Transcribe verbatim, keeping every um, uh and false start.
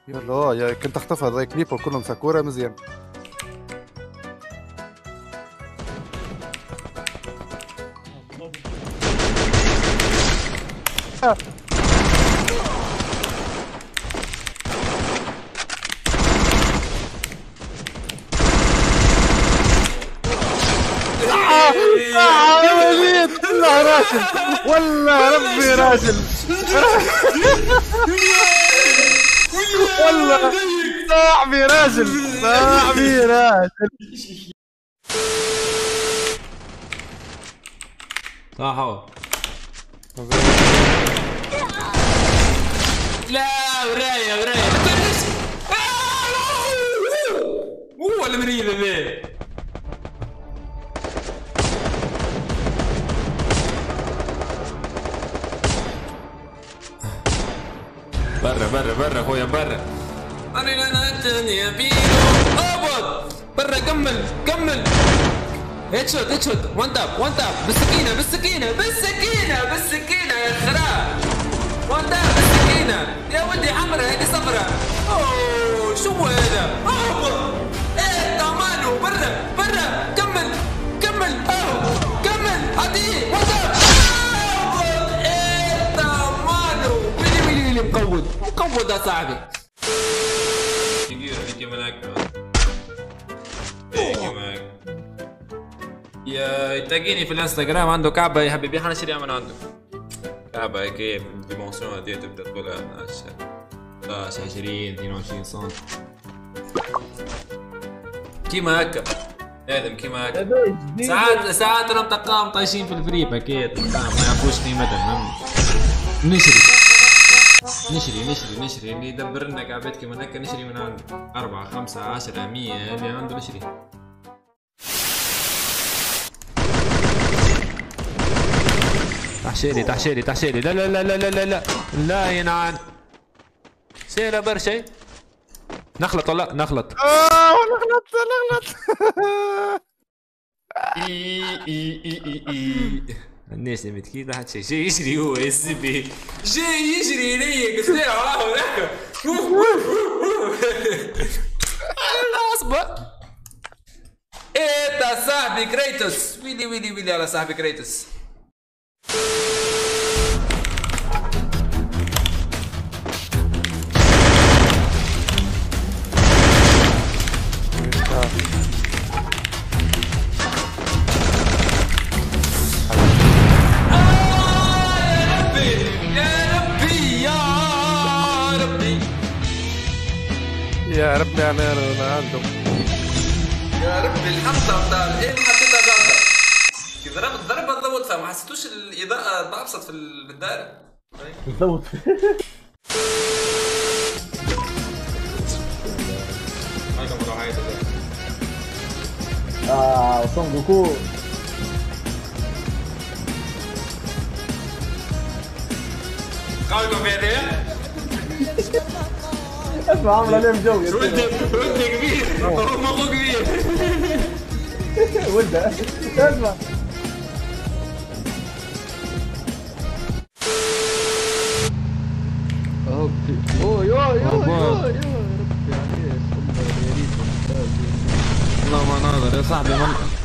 يلا اه يا كنت اختفى زي كليبو كلهم ساكورا مزيان. آه يا وليد والله راجل، والله ربي راجل. والله صاحبي راجل، صاحبي راجل. صح. لا ورايا ورايا هو المريض ذا. برا برا برا خويا برا. انا انا الدنيا بيرو اهبط برا. كمل كمل. هيد شوت هيد شوت وان تاب وان تاب بالسكينه بالسكينه بالسكينه بالسكينه يا خراب. وان تاب بالسكينه يا ولدي حمرا هذه صفرا. اوه شو هذا؟ اهبط. ايه تعملوا برا برا. كمل كمل اهو كمل عادي وان تاب. اهبط. ايه تعملوا ويلي ويلي ويلي مقود مقود يا صاحبي. يا تلاقيني في الانستغرام عنده كعبه يا حبيبي حنشتريها من عنده. كعبه هيك بالديمونسيون دي تبدا تقولها ستة عشرين اثنين وعشرين سم كيما هكا. ادم كيما هكا. ساعات ساعات انا متقام طايشين في الفريب اكيد ما يعرفوش قيمتها. نشري نشري نشري نشري اللي يدبر لنا كعبات كيما هكا نشري من عنده. أربعة خمسة عشرة مية اللي عنده نشري. تحشيلي تحشيلي تحشيلي. لا لا لا لا لا لا لا ينعن سيرة برشا. نخلط ولا نخلط. اه نغلط نغلط. اي اي اي اي اي الناس اللي متكين ما حد شي جاي يجري هو يا الزبي جاي يجري ليا قلت له راهو هكا. اصبر. ايه صاحبي كريتوس. ويلي ويلي ويلي على صاحبي كريتوس. يا ربي على رونالدو. يا ربي الحمزه بتاع ايه حطيتها غلطه. كي ضربت ضربه ضوت ما حسيتوش الاضاءه بابسط في الدار. بالضبط. هاي مروحات اه صون جوكو. قايمه بهذا. اسمع عمرو عليه مجوز. ولده ولده كبير هو مخه كبير. ولده اسمع. اوكي اوه يو يو يو يو ربي عليك والله يا ريت. والله ما ناظر يا صاحبي.